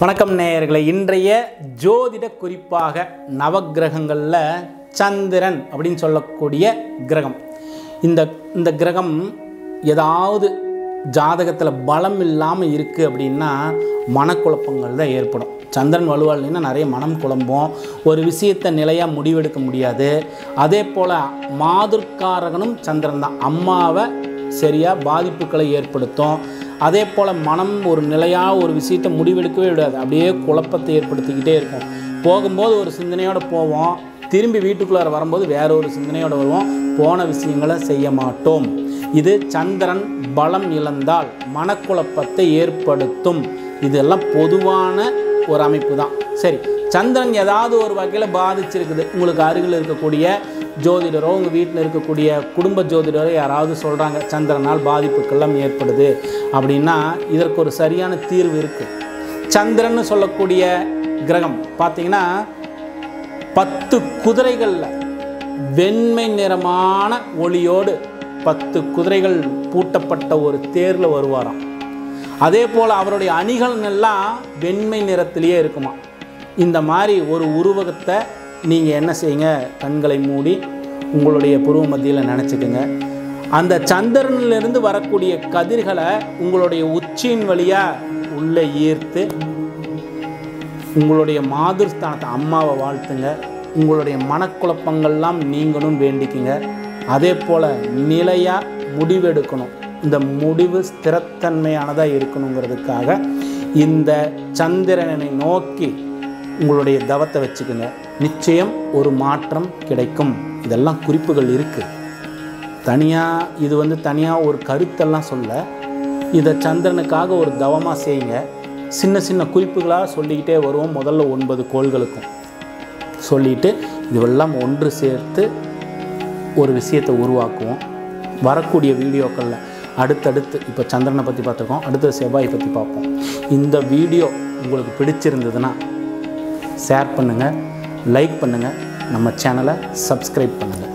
வணக்கம் நேயர்களே, இன்றைய ஜோதிட குறிப்பாக நவக்கிரகங்களில் சந்திரன் அப்படின்னு சொல்லக்கூடிய கிரகம். இந்த கிரகம் ஏதாவது ஜாதகத்தில் பலம் இல்லாமல் இருக்குது அப்படின்னா மனக்குழப்பங்கள் தான் ஏற்படும். சந்திரன் வலுவாக இல்லைன்னா நிறைய மனம் குழம்பும், ஒரு விஷயத்தை நிலையாக முடிவெடுக்க முடியாது. அதே போல் மாதுர்காரகனும் சந்திரன் தான், அம்மாவை சரியாக பாதிப்புகளை ஏற்படுத்தும். அதே போல் மனம் ஒரு நிலையாக ஒரு விஷயத்தை முடிவெடுக்கவே விடாது, அப்படியே குழப்பத்தை ஏற்படுத்திக்கிட்டே இருக்கும். போகும்போது ஒரு சிந்தனையோடு போவோம், திரும்பி வீட்டுக்குள்ளார வரும்போது வேற ஒரு சிந்தனையோடு வருவோம், போன விஷயங்களை செய்ய மாட்டோம். இது சந்திரன் பலம் இழந்தால் மனக்குழப்பத்தை ஏற்படுத்தும். இதெல்லாம் பொதுவான ஒரு அமைப்பு தான். சரி, சந்திரன் ஏதாவது ஒரு வகையில் பாதிச்சிருக்குது, உங்களுக்கு அருகில் இருக்கக்கூடிய ஜோதிடரோ உங்கள் வீட்டில் இருக்கக்கூடிய குடும்ப ஜோதிடரோ யாராவது சொல்கிறாங்க சந்திரனால் பாதிப்புக்கெல்லாம் ஏற்படுது அப்படின்னா இதற்கு ஒரு சரியான தீர்வு இருக்குது. சந்திரன்னு சொல்லக்கூடிய கிரகம் பார்த்திங்கன்னா 10 குதிரைகளில் வெண்மை நிறமான ஒளியோடு 10 குதிரைகள் பூட்டப்பட்ட ஒரு தேரில் வருவாராம். அதே போல் அவருடைய அணிகள் எல்லாம் வெண்மை நிறத்திலேயே இருக்குமா. இந்த மாதிரி ஒரு உருவகத்தை நீங்கள் என்ன செய்யுங்க, கண்களை மூடி உங்களுடைய புருவ மத்தியில் நினச்சிக்கோங்க. அந்த சந்திரனிலிருந்து வரக்கூடிய கதிர்களை உங்களுடைய உச்சியின் வழியாக உள்ளே ஈர்த்து உங்களுடைய மாதுர்ஸ்தானத்தை அம்மாவை வாழ்த்துங்க. உங்களுடைய மனக்குழப்பங்கள்லாம் நீங்கணும் வேண்டிக்குங்க. அதே போல் நிலையாக முடிவெடுக்கணும், இந்த முடிவு ஸ்திரத்தன்மையானதாக இருக்கணுங்கிறதுக்காக இந்த சந்திரனை நோக்கி உங்களுடைய தவத்தை வச்சுக்கோங்க. நிச்சயம் ஒரு மாற்றம் கிடைக்கும். இதெல்லாம் குறிப்புகள் இருக்குது. இது தனியாக ஒரு கருத்தெல்லாம் சொல்ல, இதை சந்திரனுக்காக ஒரு தவமாக செய்யுங்க. சின்ன சின்ன குறிப்புகளாக சொல்லிக்கிட்டே வருவோம். முதல்ல 9 கோள்களுக்கும் சொல்லிவிட்டு இதுவெல்லாம் ஒன்று சேர்த்து ஒரு விஷயத்தை உருவாக்குவோம். வரக்கூடிய வீடியோக்களில் அடுத்தடுத்து இப்போ சந்திரனை பற்றி பார்த்துருக்கோம், அடுத்தது செவ்வாயை பற்றி பார்ப்போம். இந்த வீடியோ உங்களுக்கு பிடிச்சிருந்ததுன்னா ஷேர் பண்ணுங்கள், லைக் பண்ணுங்கள், நம்ம சேனலை சப்ஸ்கிரைப் பண்ணுங்கள்.